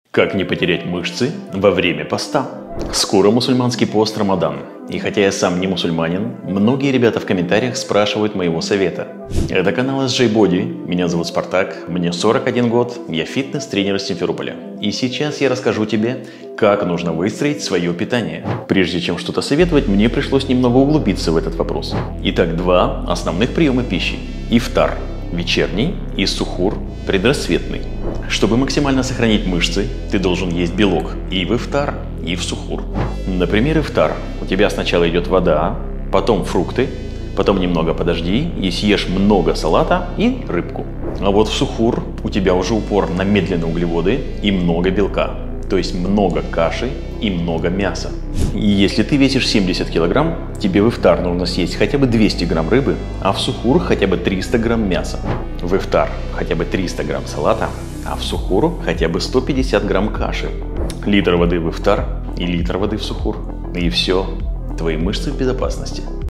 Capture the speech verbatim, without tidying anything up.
Как не потерять мышцы во время поста? Скоро мусульманский пост Рамадан. И хотя я сам не мусульманин, многие ребята в комментариях спрашивают моего совета. Это канал эс джей Body, меня зовут Спартак, мне сорок один год, я фитнес-тренер из Симферополя. И сейчас я расскажу тебе, как нужно выстроить свое питание. Прежде чем что-то советовать, мне пришлось немного углубиться в этот вопрос. Итак, два основных приема пищи. Ифтар – вечерний, и сухур – предрассветный. Чтобы максимально сохранить мышцы, ты должен есть белок и в ифтар, и в сухур. Например, ифтар. У тебя сначала идет вода, потом фрукты, потом немного подожди и съешь много салата и рыбку. А вот в сухур у тебя уже упор на медленные углеводы и много белка. То есть много каши и много мяса. И если ты весишь семьдесят килограмм, тебе в ифтар нужно съесть хотя бы двести грамм рыбы, а в сухур хотя бы триста грамм мяса. В ифтар хотя бы триста грамм салата, а в сухур хотя бы сто пятьдесят грамм каши. Литр воды в ифтар и литр воды в сухур. И все, твои мышцы в безопасности.